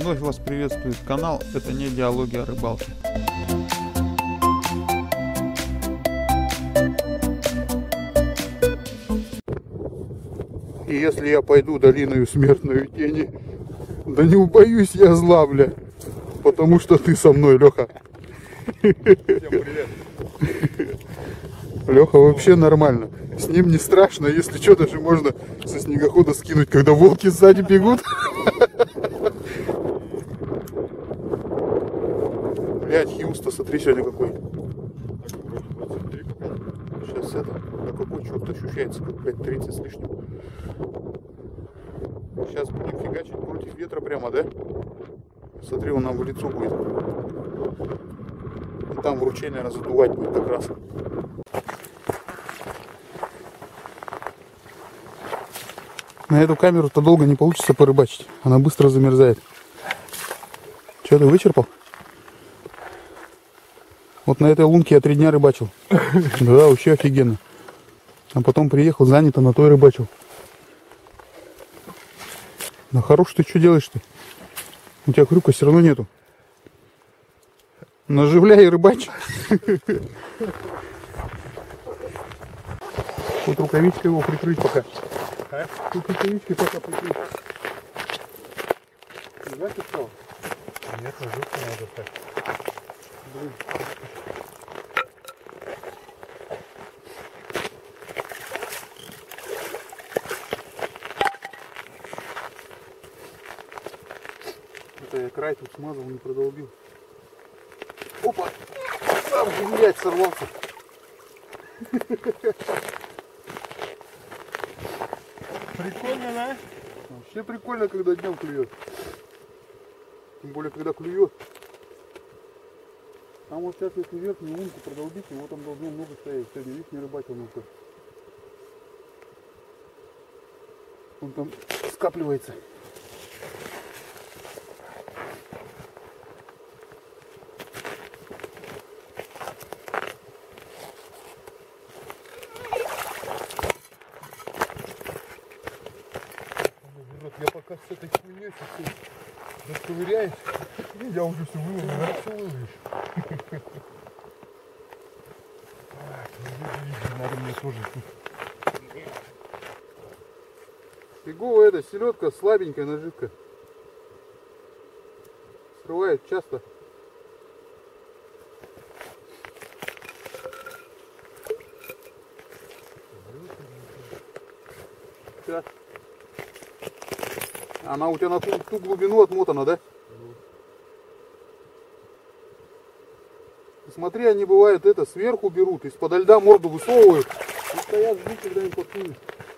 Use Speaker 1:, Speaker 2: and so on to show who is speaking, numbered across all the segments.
Speaker 1: Вновь вас приветствует канал «Это не диалоги о рыбалке». И если я пойду долиною смертную тени, да не убоюсь я зла, бля, потому что ты со мной, Леха.
Speaker 2: Всем привет.
Speaker 1: Леха вообще нормально. С ним не страшно, если что, даже можно со снегохода скинуть, когда волки сзади бегут. Блять, Хьюста, смотри, сегодня какой. Сейчас это, на какой что-то ощущается, как 5:30 с лишним. Сейчас будем фигачить против ветра прямо, да? Смотри, он нам в лицо будет. И там в ручей, наверное, задувать будет как раз. На эту камеру-то долго не получится порыбачить. Она быстро замерзает. Че, ты вычерпал? Вот на этой лунке я 3 дня рыбачил. Да, вообще офигенно. А потом приехал, занято, на той рыбачил. Да хорош ты, что делаешь-то? У тебя крюка все равно нету. Наживляй и рыбачь. Тут рукавичкой его прикрыть пока. Тут рукавичкой пока прикрыть. Знаешь, что?
Speaker 2: Нет, наживку надо стать.
Speaker 1: Блин. Это я край тут смазал, не продолбил. Опа! Блять, сорвался.
Speaker 2: Прикольно, да?
Speaker 1: Вообще прикольно, когда днем клюет. Тем более, когда клюет. Там вот сейчас, если верхнюю лунку продолбить, его там должно много стоять. Сегодня, видишь, не рыбачил на все. Он там скапливается.
Speaker 2: Я пока с этой хуйней расковыряюсь, я уже все выловлю, я все выловишь. Надо мне тоже тут.
Speaker 1: Фиговая эта селедка, слабенькая наживка. Срывает часто. Сейчас. Она у тебя на ту глубину отмотана, да? Смотри, они бывают это сверху берут, из-под льда морду высовывают и стоят, ждут, когда им подсунут.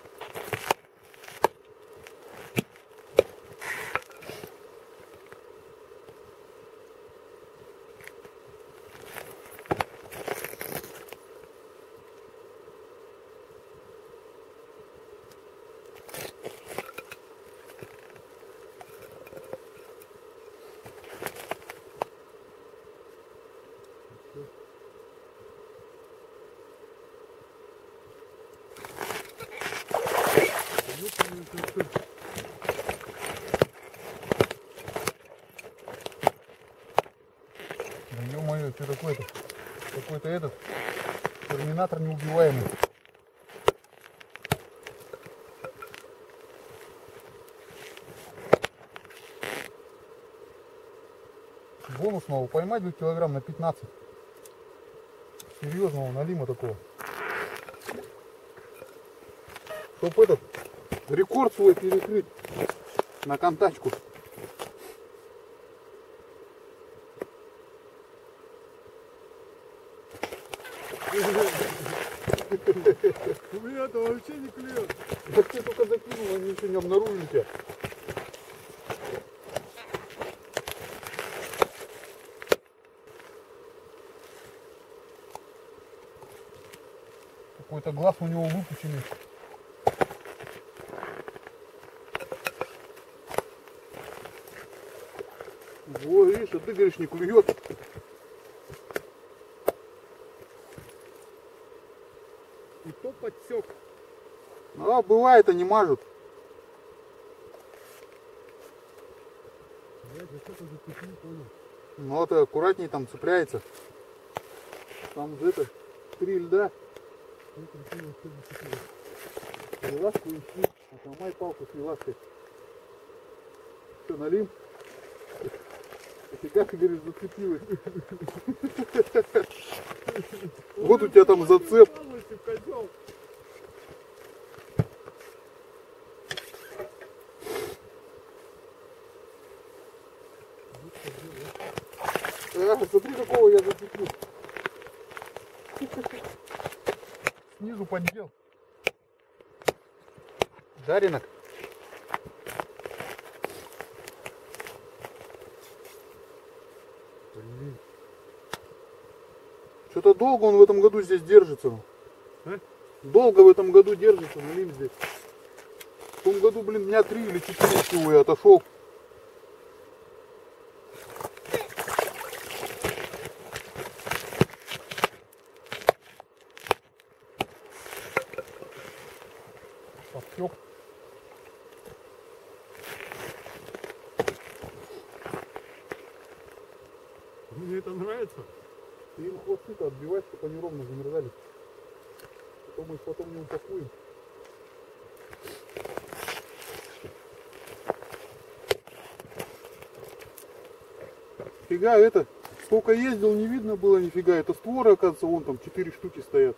Speaker 1: Да ё-моё, что такое-то? Какой-то этот терминатор неубиваемый. Бонусного поймать 2 килограмм на 15. Серьезного налима такого. Чтоб этот рекорд свой перекрыть на контачку.
Speaker 2: У меня-то вообще не клюет.
Speaker 1: Да ты только закинул, они еще не обнаружили тебя. Какой-то глаз у него выпущенный. Во, видишь, а ты говоришь, не клюет.
Speaker 2: И то подсек.
Speaker 1: А, бывает, они мажут.
Speaker 2: Я я что-то зацепил, понял.
Speaker 1: Ну это аккуратней там цепляется. Там где-то 3 льда. Приласку ищи, отломай палку с прилаской. Все, налим. Фига ты говоришь, зацепилась. Вот у тебя там зацеп. Смотри, какого я зацепил. Снизу поддел. Жаренок.
Speaker 2: Блин.
Speaker 1: Что-то долго он в этом году здесь держится.
Speaker 2: А?
Speaker 1: Долго в этом году держится, налим здесь. В том году, блин, дня 3 или 4 всего я отошел. Подсек.
Speaker 2: Мне это нравится.
Speaker 1: Ты им хвосты-то отбивай, чтобы они ровно замерзали. Потом мы их потом не упакуем. Фига это, сколько ездил, не видно было нифига. Это створы, оказывается, вон там 4 штуки стоят.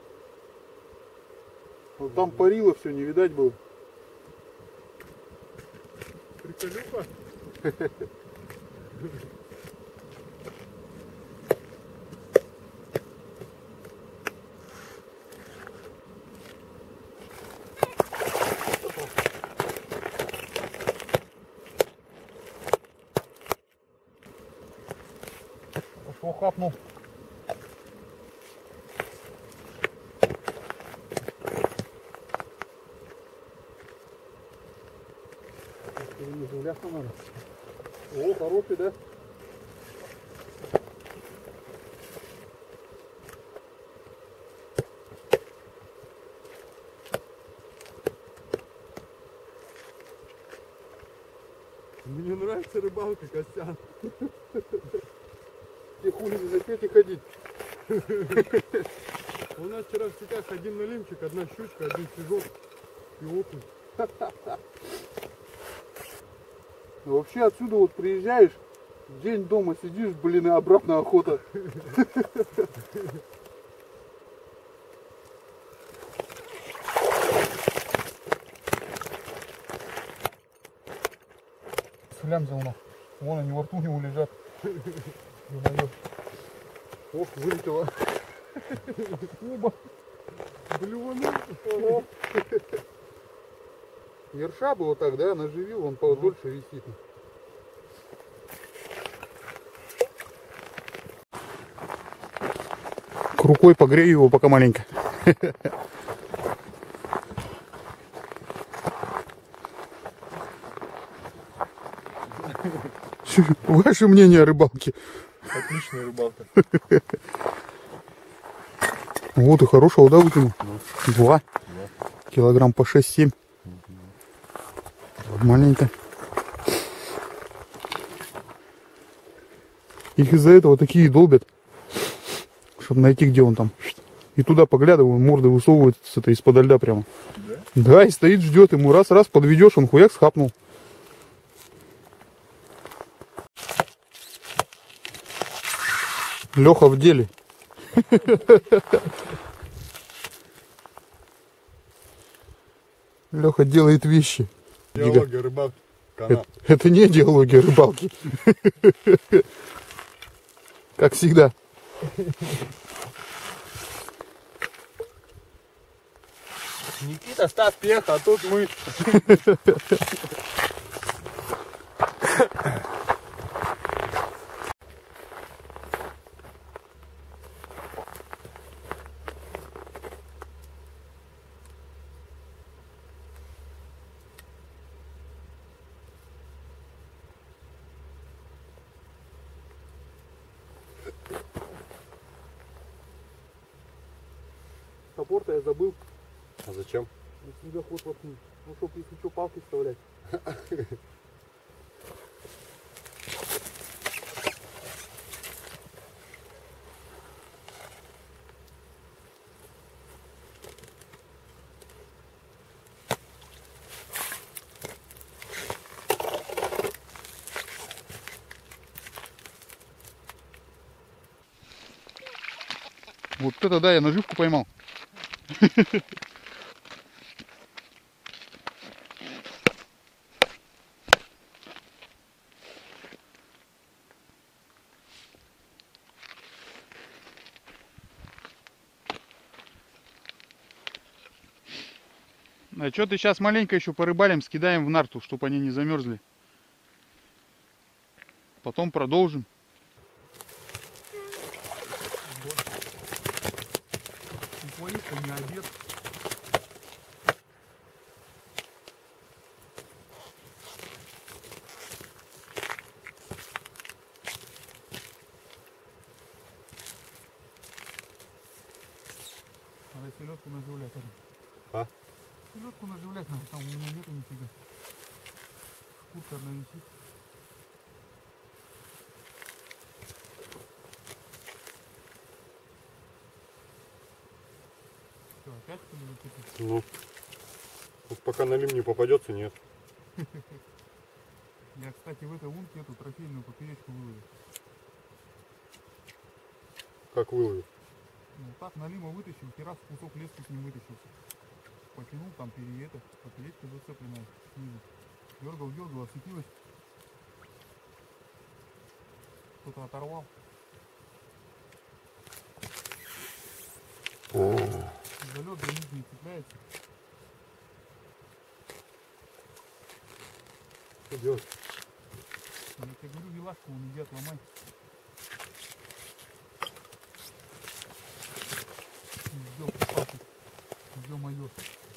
Speaker 1: Вот там парило все, не видать было.
Speaker 2: Приколюха.
Speaker 1: Пошел хапнул. Не заявляться надо. О, хороший, да?
Speaker 2: Мне нравится рыбалка, Костян.
Speaker 1: Тебе хули не за Петей ходить.
Speaker 2: У нас вчера в сетях один налимчик, одна щучка, один фижок и окунь.
Speaker 1: Вообще отсюда вот приезжаешь, день дома сидишь, блин, и обратно охота. Слямзил на. Вон они во рту у него лежат. Ох, вылетело. Оба.
Speaker 2: Блюванул.
Speaker 1: Ерша бы вот так, да, наживил, он подольше висит. К рукой погрею его пока маленько. Ваше мнение о рыбалке?
Speaker 2: Отличная рыбалка.
Speaker 1: Вот и хорошего, да, вытянул? 2. Килограмм по 6-7. Маленько. Их из-за этого такие долбят, чтобы найти, где он там. И туда поглядываю, морды высовывают с этой из-под льда прямо.
Speaker 2: Да?
Speaker 1: Да, и стоит, ждет. Ему раз-раз подведешь, он хуяк схапнул. Леха в деле. Леха делает вещи.
Speaker 2: Диалоги рыбалки. Канал.
Speaker 1: Это не диалоги рыбалки. Как всегда.
Speaker 2: Никита, Стас, Пеха, а тут мы.
Speaker 1: Топор-то я забыл.
Speaker 2: А зачем?
Speaker 1: На снегоход воткнуть. Ну, чтоб если что, палки вставлять. Вот это да, я наживку поймал. А что ты сейчас маленько еще порыбалим, скидаем в нарту, чтобы они не замерзли. Потом продолжим.
Speaker 2: Не обед. Надо селедку наживлять.
Speaker 3: А?
Speaker 2: Селедку наживлять надо, там у меня нету нифига. Шкурка одна висит. Что, опять что ли зацепить?
Speaker 3: Ну, вот пока налим не попадется, нет.
Speaker 2: Я, кстати, в этой лунке эту трофейную поперечку выловил.
Speaker 3: Как выловил?
Speaker 2: Ну, так налима вытащил, херас кусок лески с ним вытащился. Потянул там поперечка зацепленная снизу. Дергал, осветилась. Кто-то оторвал. За лед за них не цепляется.
Speaker 3: Что делать?
Speaker 2: Я тебе говорю, вилашку он идет ломать. Ё-моё.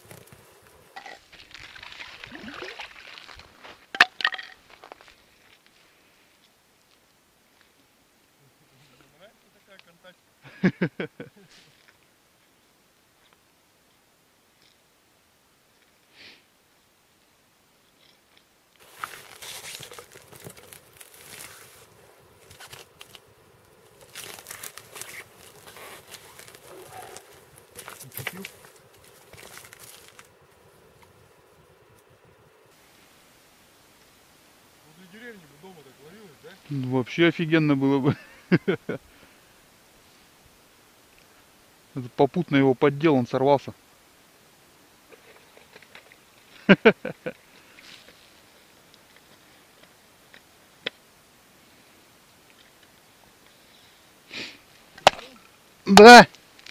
Speaker 2: Возле деревни бы дома так ловилось, да?
Speaker 1: Вообще офигенно было бы. Это попутно его поддел, он сорвался. Да!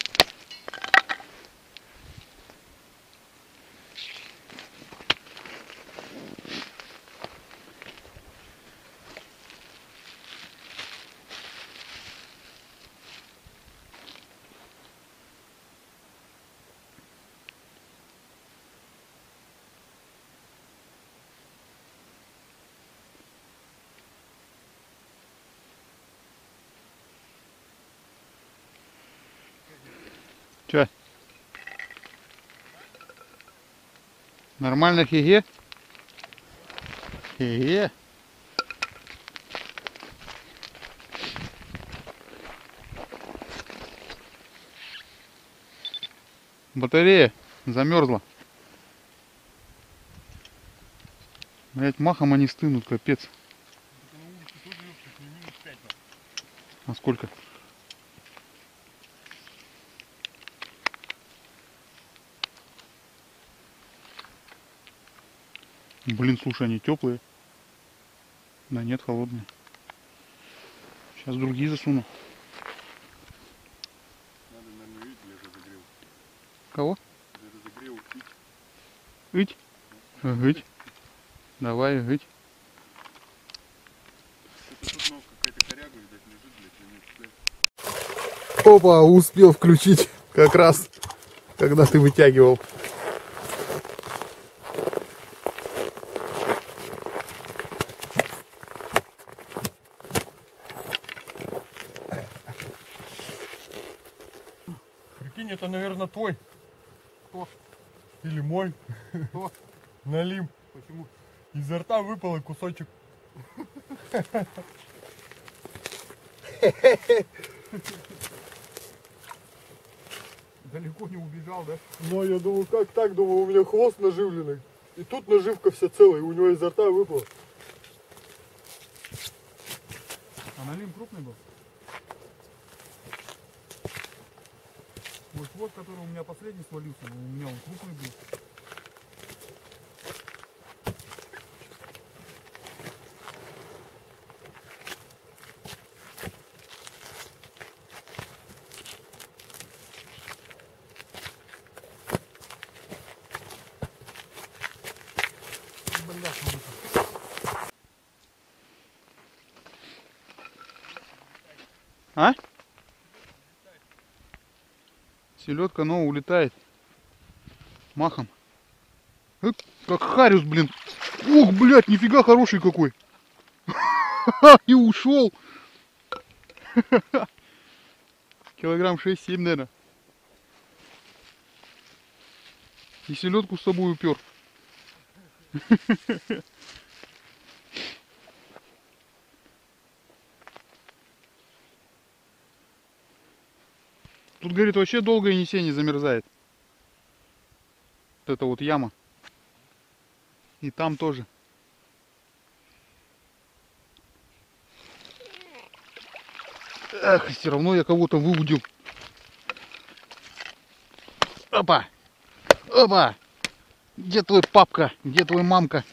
Speaker 1: Че? Нормально хиге? Хиге? Батарея замерзла. Блять, махом они стынут, капец. А сколько? Блин, слушай, они теплые. Да нет, холодные. Сейчас другие засуну.
Speaker 3: Надо, наверное, видеть, я разогрел.
Speaker 1: Кого?
Speaker 3: Я разогрел пить.
Speaker 1: Ыть? Гыть. Давай, гыть.
Speaker 3: Это тут ног какая-то коряга, видать, лежит, блядь, и не
Speaker 1: Опа, успел включить как раз, когда ты вытягивал.
Speaker 2: Прикинь, это, наверное, твой.
Speaker 3: Кто? Или мой.
Speaker 2: Кто?
Speaker 3: Налим.
Speaker 2: Почему?
Speaker 3: Изо рта выпал кусочек.
Speaker 2: Далеко не убежал, да?
Speaker 3: Ну, я думаю, как так? Думаю, у меня хвост наживленный. И тут наживка вся целая, у него изо рта выпала.
Speaker 2: А налим крупный был? Вот хвост, который у меня последний свалился, но у меня он крупный был. Бляха-муха.
Speaker 1: А? Селедка, но улетает махом. Как хариус, блин. Ух, блядь, нифига хороший какой. И ушел. Килограмм 6-7, наверное. И селедку с собой упер. Тут, говорит, вообще долго Енисей не замерзает. Вот это вот яма. И там тоже. Эх, все равно я кого-то выудил. Опа! Опа! Где твой папка? Где твой мамка?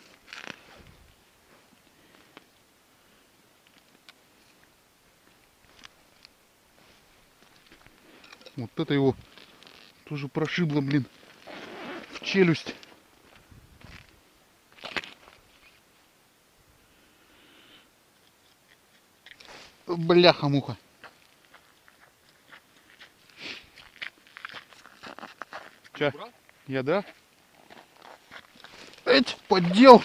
Speaker 1: Вот это его тоже прошибло, блин, в челюсть. Бляха-муха. Че? Я, да? Эть, поддел.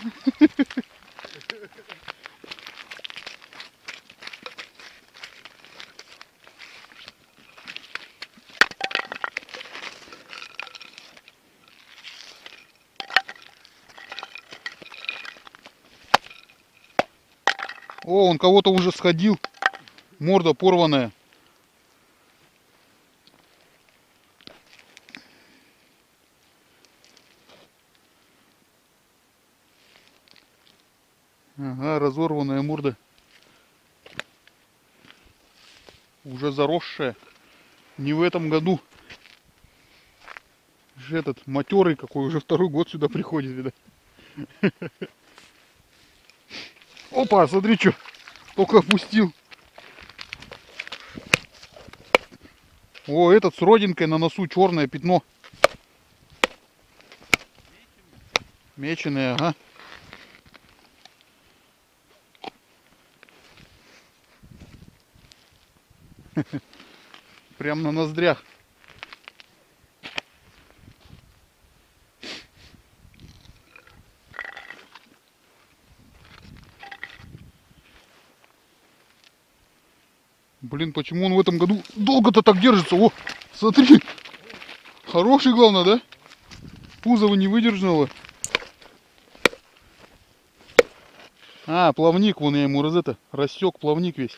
Speaker 1: О, он кого-то уже сходил. Морда порванная. Ага, разорванная морда. Уже заросшая. Не в этом году. Же этот матерый какой, уже второй год сюда приходит, видать. Опа, смотри, что. Только опустил. О, этот с родинкой на носу, черное пятно. Меченое, ага. Прям на ноздрях. Блин, почему он в этом году долго-то так держится? О, смотри. Хороший, главное, да? Пузово не выдержало. А, плавник, вон я ему рассек плавник весь.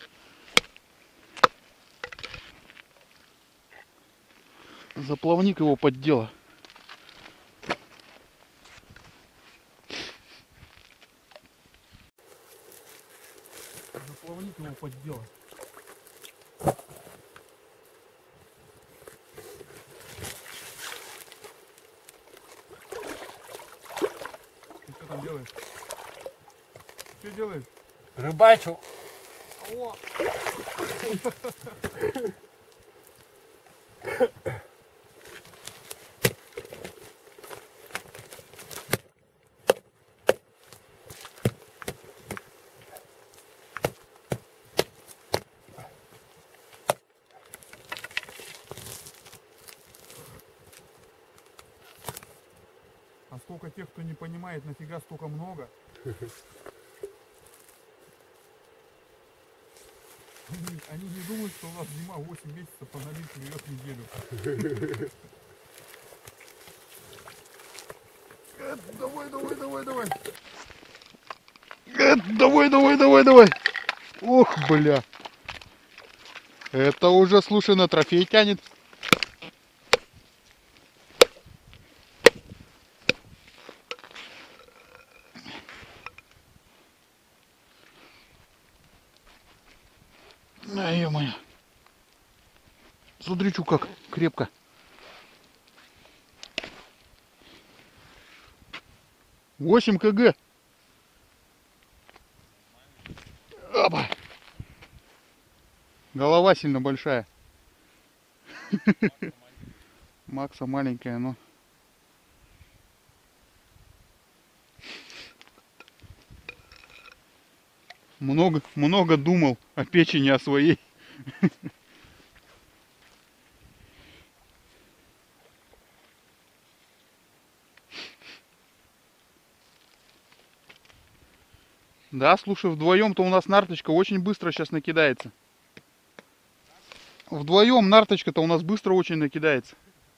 Speaker 1: За плавник его поддела.
Speaker 2: За плавник его поддела. Ты что там делаешь? Что делаешь?
Speaker 3: Рыбачу.
Speaker 2: О! А сколько тех, кто не понимает, нафига столько много. Они не думают, что у нас зима 8 месяцев, а налив живет неделю. Давай, давай, давай, давай.
Speaker 1: Давай, давай, давай, давай. Ох, бля. Это уже, слушай, на трофей тянет. На, ё-моё. Смотри, что как крепко. 8 кг. Опа. Голова сильно большая. Макса маленькая, но... Много думал о печени, о своей. Да, слушай, вдвоем-то у нас нарточка очень быстро сейчас накидается. Вдвоем нарточка-то у нас быстро очень накидается.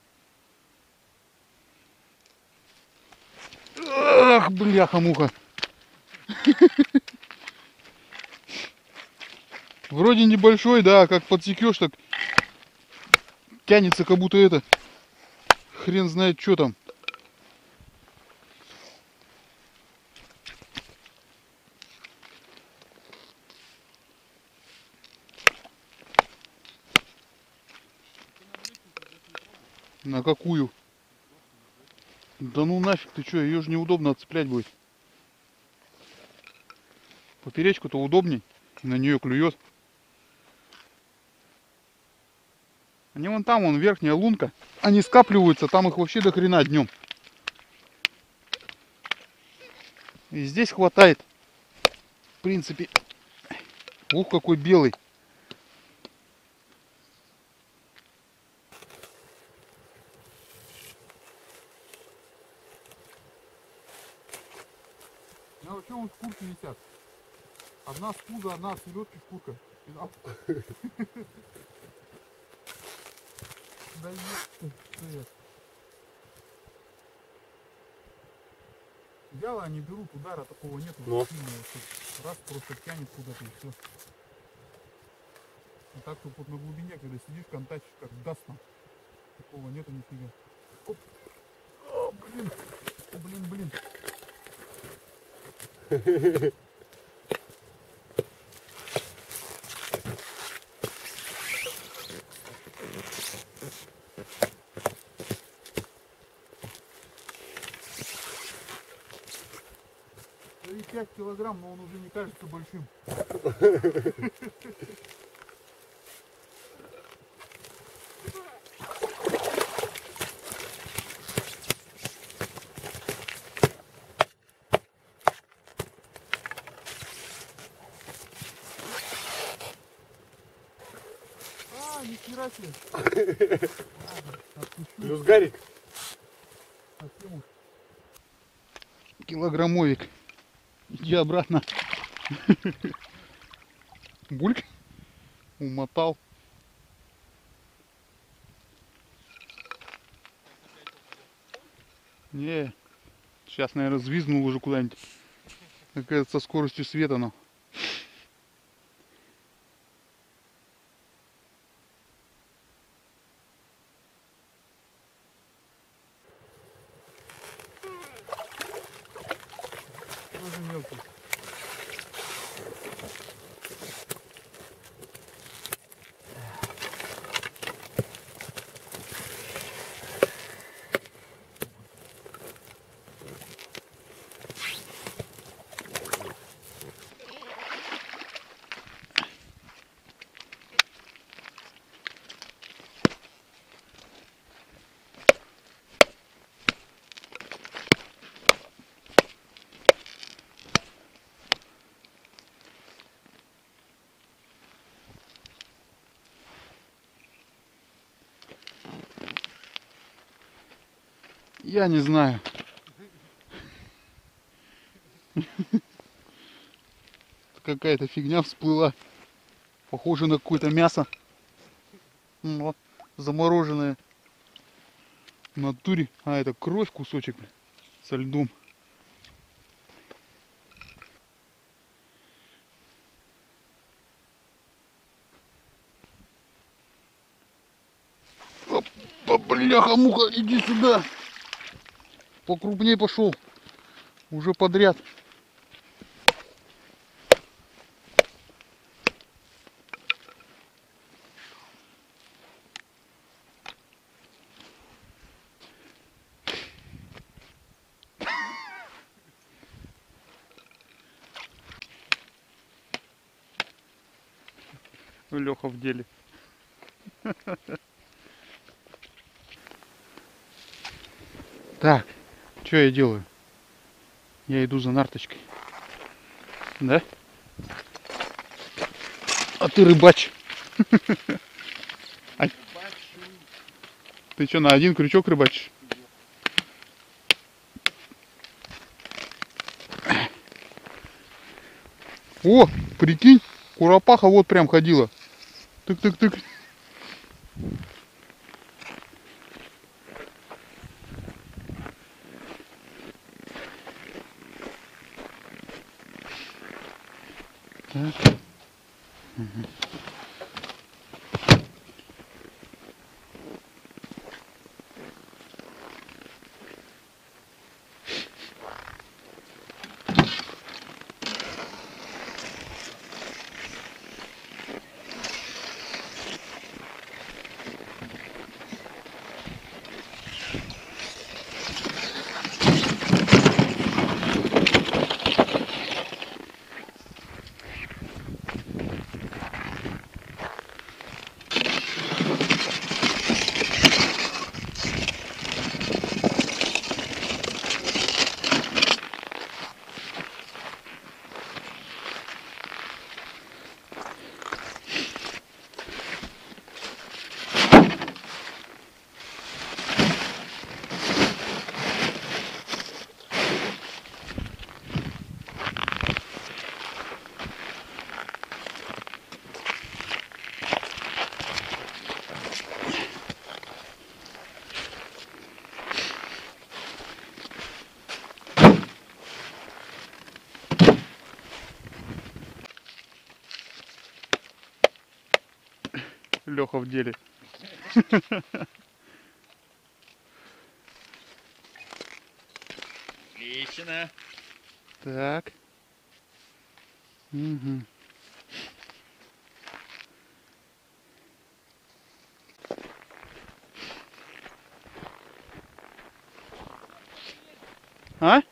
Speaker 1: Ах, бляха-муха. Вроде небольшой, да, как подсекешь, так тянется, как будто это... Хрен знает, что там. На какую? Да ну нафиг, ты что, ее же неудобно отцеплять будет. Поперечку-то удобней, на нее клюет. Они вон там, вон верхняя лунка. Они скапливаются, там их вообще до хрена днем. И здесь хватает. В принципе. Ух, какой белый.
Speaker 2: Ну вообще он в курке висят. Одна с пуза, одна с селедки шкурка. Да нет. Вяло они берут, удара такого нету.
Speaker 3: Но.
Speaker 2: Раз просто тянет куда-то и все. А так тут вот на глубине, когда сидишь, контачишь, как даст, такого нету нифига. Оп. О, блин. О, блин. И 5 килограмм, но он уже не кажется большим. А, нихера себе.
Speaker 3: Плюс Гарик.
Speaker 2: Совсем уж.
Speaker 1: Килограммовик. Иди обратно. Бульк. Умотал. Не. Сейчас, наверное, звизнул уже куда-нибудь. Какая-то со скоростью света, но.
Speaker 2: Тоже мелкий.
Speaker 1: Я не знаю. Какая-то фигня всплыла. Похоже на какое-то мясо. Но замороженное. В натуре. А, это кровь кусочек, бля, со льдом. Опа, бляха-муха, иди сюда. Покрупнее пошел. Уже подряд. Леха в деле. Так, что я делаю? Я иду за нарточкой. Да? А ты рыбач. А ты что, на один крючок рыбачишь? О, прикинь, куропаха вот прям ходила. Тык-тык-тык. Так. Угу. Леха в деле.
Speaker 4: Отлично.
Speaker 1: Так. Угу. А?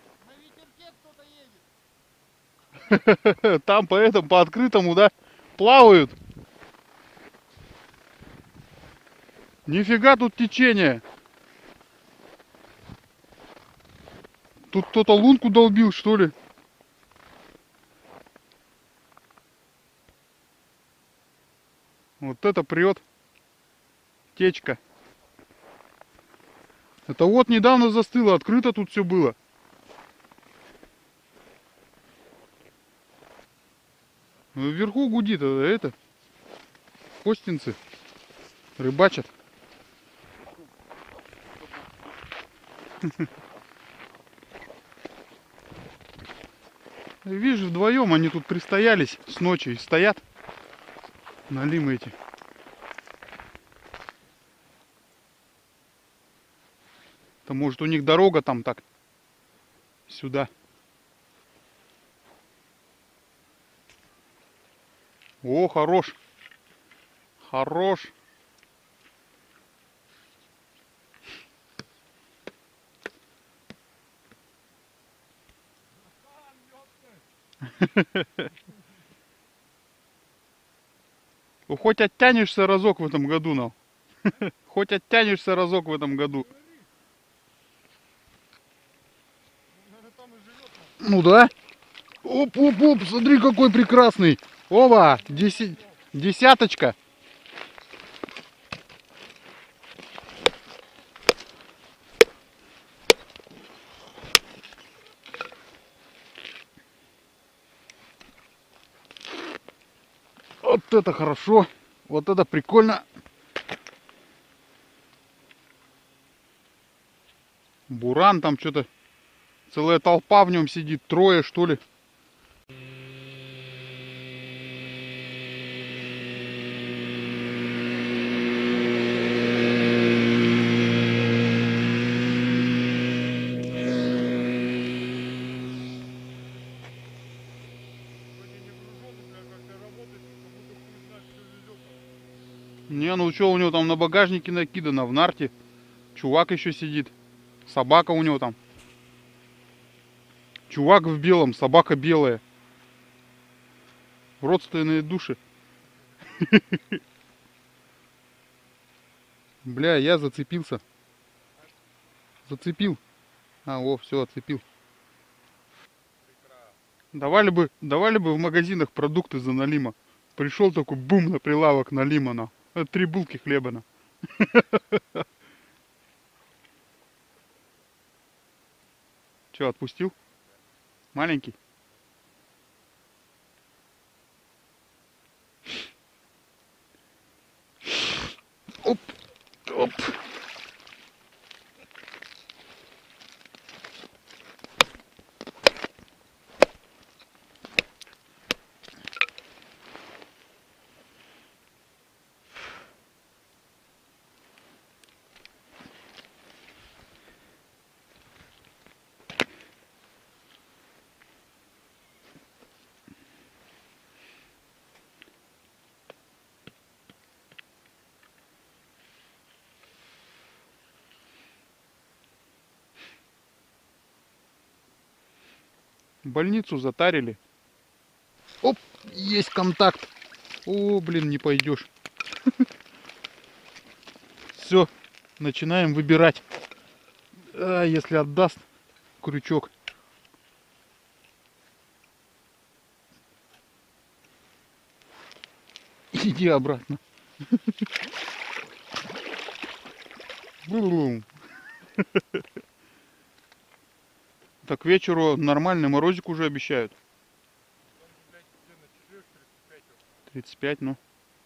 Speaker 1: Там по этому, по открытому, да, плавают. Нифига тут течение. Тут кто-то лунку долбил, что ли? Вот это прет. Течка. Это вот недавно застыло, открыто тут все было. Вверху гудит это. Костинцы рыбачат. Видишь, вдвоем они тут пристоялись с ночи и стоят. Налимы эти. Это может у них дорога там так. Сюда. О, хорош. Хорош. Ну, хоть оттянешься разок в этом году, но. Хоть оттянешься разок в этом году. Ну да. Оп, смотри, какой прекрасный. Ова, десяточка. Вот это хорошо. Вот это прикольно. Буран там что-то. Целая толпа в нем сидит. Трое, что ли. Не, ну что у него там на багажнике накидано, в нарте. Чувак еще сидит. Собака у него там. Чувак в белом, собака белая. Родственные души. Бля, я зацепился. Зацепил. А, о, все, отцепил. Давали бы в магазинах продукты за налима. Пришел такой бум на прилавок налима, на. Это 3 булки хлеба, на. Че, отпустил? Маленький? Оп, оп. Больницу затарили. Оп, есть контакт. О, блин, не пойдешь. Все, начинаем выбирать. А, если отдаст крючок. Иди обратно. Бум. Так к вечеру нормальный морозик уже обещают. 35, ну.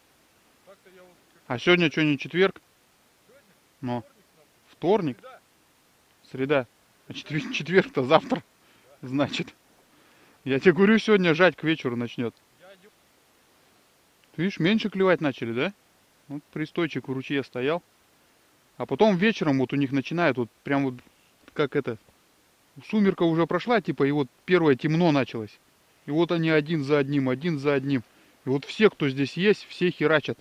Speaker 1: А сегодня что, не четверг? Ну. Вторник? Среда. А четверг-то завтра. Значит. Я тебе говорю, сегодня жать к вечеру начнет. Ты видишь, меньше клевать начали, да? Вот пристойчик в ручье стоял. А потом вечером вот у них начинает вот прям вот как это. Сумерка уже прошла, типа, и вот первое темно началось. И вот они один за одним, один за одним. И вот все, кто здесь есть, все херачат.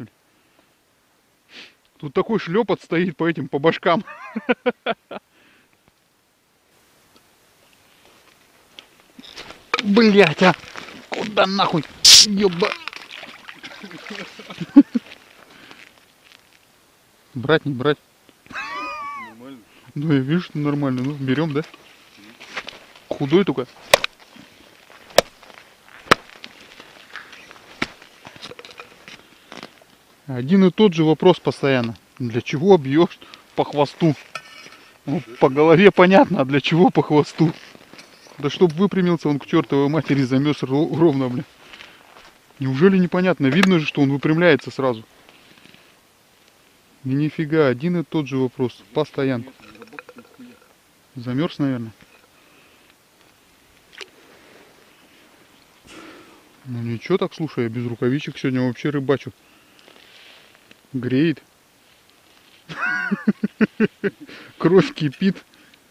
Speaker 1: Тут такой шлепот стоит по этим, по башкам. Блять, а! Куда нахуй? Ёба! Брать, не брать?
Speaker 2: Нормально.
Speaker 1: Ну, я вижу, что нормально. Ну, берем, да? Худой только. Один и тот же вопрос постоянно. Для чего бьешь по хвосту? Ну, по голове понятно, а для чего по хвосту? Да чтоб выпрямился он к чертовой матери, замес ровно, бля. Неужели непонятно? Видно же, что он выпрямляется сразу. И нифига, один и тот же вопрос. Постоянно. Замерз, наверное. Ну ничего так, слушай, я без рукавичек сегодня вообще рыбачу. Греет. Кровь кипит.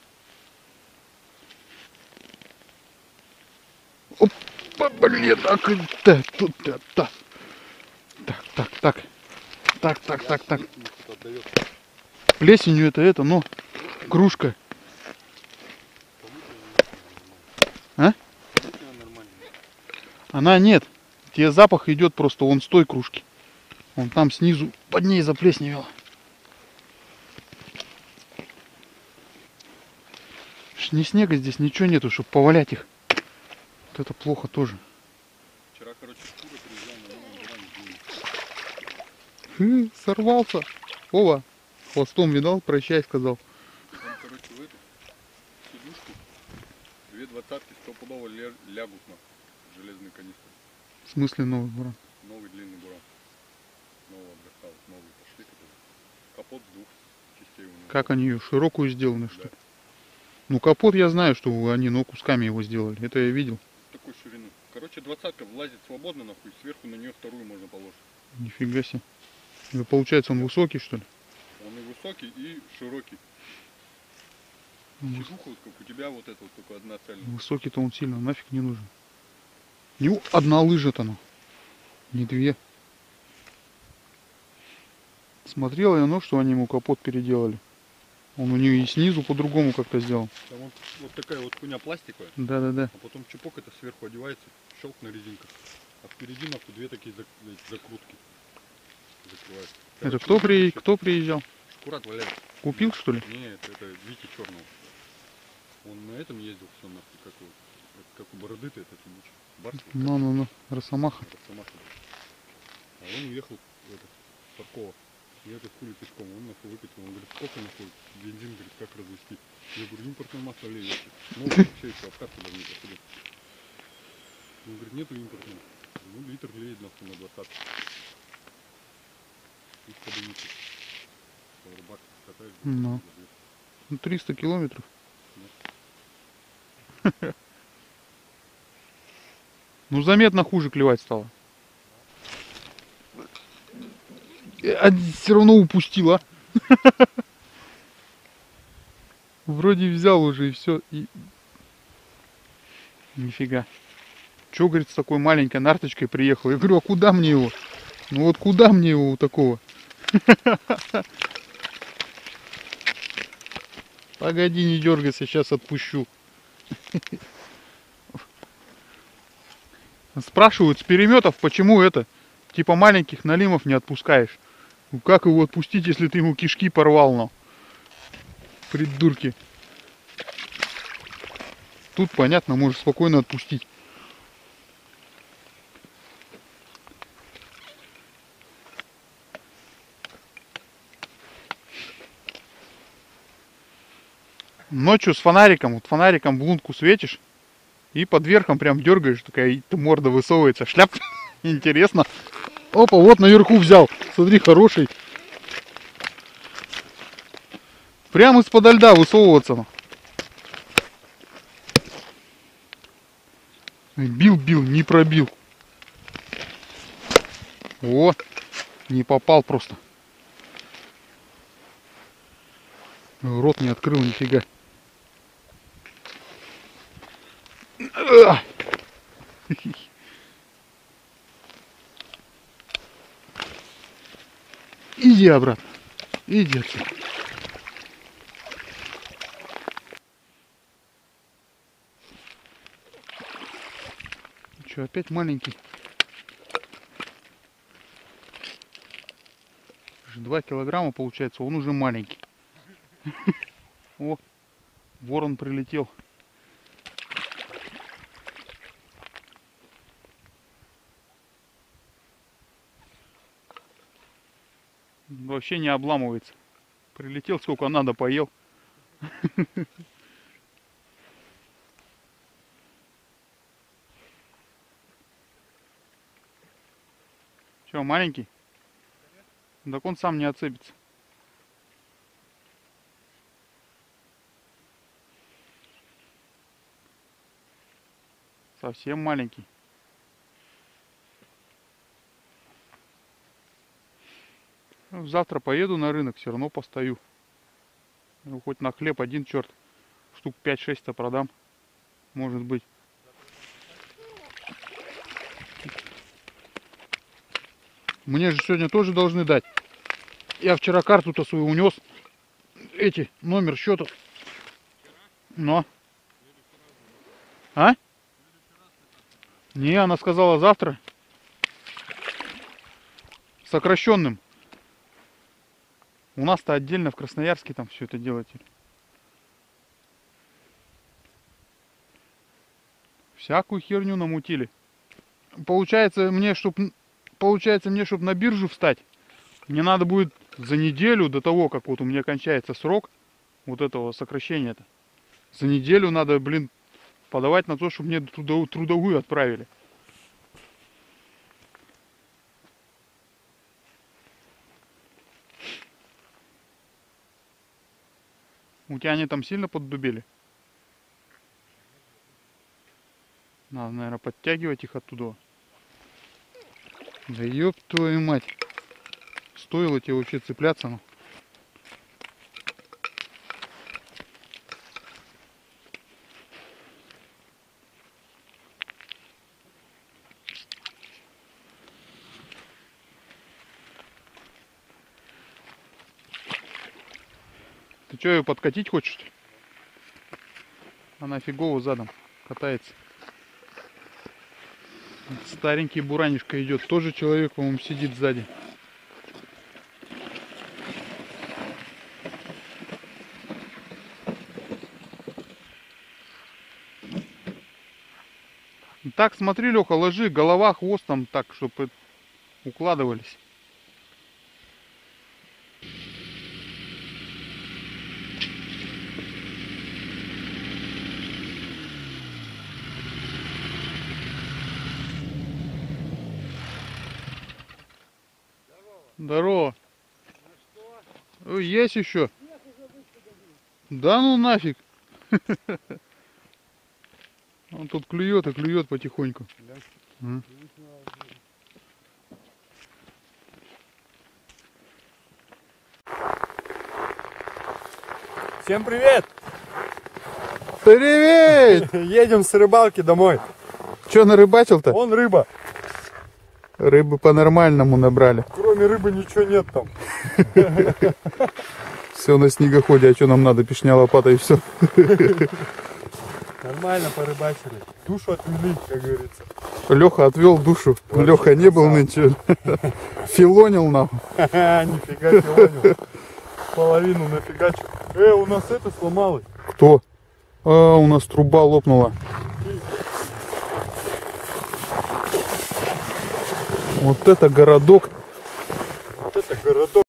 Speaker 1: Опа, блин, так, так. Так. Плесенью это, но кружка. А? Она нет. Тебе запах идет просто вон с той кружки. Он там снизу под ней заплесневел. Ни снега здесь, ничего нету, чтобы повалять их. Вот это плохо тоже.
Speaker 2: Вчера, короче, шкура приезжал на
Speaker 1: Сорвался. Ова, хвостом видал, прощай, сказал.
Speaker 2: Он, короче, в эту сидушку 2 двадцатки стопудово лягут на железный канистр.
Speaker 1: В смысле новый буран?
Speaker 2: Новый длинный буран. Нового достал, новые пошли. Капот с 2 частей у него.
Speaker 1: Как они ее широкую сделаны, что
Speaker 2: Да.
Speaker 1: ли? Ну капот я знаю, что они, но кусками его сделали. Это я видел.
Speaker 2: Такой ширины. Короче, двадцатка влазит свободно, нахуй, сверху на нее вторую можно положить.
Speaker 1: Нифига себе. Это получается он высокий, что ли?
Speaker 2: Он и высокий, и широкий. Сидуха, вот как у тебя вот это вот только одна цельная.
Speaker 1: Высокий-то он сильно нафиг не нужен. Ну, одна лыжа-то, ну. Не 2. Смотрел я, ну, что они ему капот переделали. Он у нее и снизу по-другому как-то сделал.
Speaker 2: Там вот такая вот хуйня пластиковая,
Speaker 1: Да.
Speaker 2: а потом чепок это сверху одевается, щелк на резинках. А впереди нахуй 2 такие закрутки.
Speaker 4: закрывает.
Speaker 1: Это
Speaker 4: Короче,
Speaker 1: кто приезжал?
Speaker 4: Шкурат валяется.
Speaker 1: Купил, что ли?
Speaker 4: Нет, это Вити Черного. Он на этом ездил, все нахуй, как у бороды-то этот ебучий. Барс.
Speaker 1: Ну, Росомаха.
Speaker 4: Росомаха. А он уехал в это, Паркова. Я это хули пешком, он нахуй выкатил. Он говорит, сколько нахуй бензин, говорит, как развести. Я говорю, импортное масло лей. Ну, вообще еще обкатка даже не проходит. Он говорит, нету импортного. Ну, литр леет нахуй на 20. И подымите. Рыбак катаешь.
Speaker 1: Ну. 300 километров. Ну, заметно хуже клевать стало. А все равно упустила. Вроде взял уже и все. И... Нифига. Че, говорит, с такой маленькой нарточкой приехал? Я говорю, а куда мне его? Ну вот куда мне его такого? Погоди, не дергайся, сейчас отпущу. Спрашивают с переметов, почему это, типа маленьких налимов не отпускаешь. Ну как его отпустить, если ты ему кишки порвал, ну? Придурки. Тут понятно, можешь спокойно отпустить. Ночью с фонариком, вот фонариком в лунку светишь и под верхом прям дергаешь, такая морда высовывается, шляп. Интересно. Опа, вот наверху взял. Смотри, хороший. Прямо из-под льда высовываться. Бил, не пробил. О, не попал просто. Рот не открыл нифига. Иди обратно. Иди отсюда. Что, опять маленький? 2 килограмма получается, он уже маленький. О, ворон прилетел. Вообще не обламывается. Прилетел сколько надо, поел. Че, маленький? Так он сам не отцепится. Совсем маленький. Ну, завтра поеду на рынок, все равно постою. Ну, хоть на хлеб один черт. Штук 5-6-то продам. Может быть. Мне же сегодня тоже должны дать. Я вчера карту-то свою унес. Эти, номер счета. Но. А? Не, она сказала завтра. Сокращенным. У нас-то отдельно в Красноярске там все это делать. Всякую херню намутили. Получается, мне, чтоб на биржу встать, мне надо будет за неделю до того, как вот у меня кончается срок вот этого сокращения-то. За неделю надо, блин, подавать на то, чтобы мне трудовую отправили. У тебя они там сильно поддубели? Надо, наверное, подтягивать их оттуда. Да ёб твою мать. Стоило тебе вообще цепляться, ну. Ты что, ее подкатить хочешь? Она фигово задом катается. Старенький буранишка идет. Тоже человек, по-моему, сидит сзади. Так, смотри, Леха, ложи, голова, хвост там так, чтобы укладывались. Здорово. Ой, есть еще? Да ну нафиг. Он тут клюет и клюет потихоньку. М.
Speaker 3: Всем привет!
Speaker 1: Привет!
Speaker 3: Едем с рыбалки домой.
Speaker 1: Че нарыбачил-то?
Speaker 3: Вон рыба.
Speaker 1: Рыбы по-нормальному набрали.
Speaker 3: Кроме рыбы ничего нет там.
Speaker 1: Все на снегоходе, а что нам надо? Пешня, лопата и все.
Speaker 3: Нормально порыбачили. Душу отвели, как говорится.
Speaker 1: Леха отвел душу. Леха не был нынче. Филонил нам.
Speaker 3: Нифига филонил. Половину нафигачил. У нас это сломалось.
Speaker 1: Кто? А, у нас труба лопнула. Вот это городок.
Speaker 3: Вот это городок.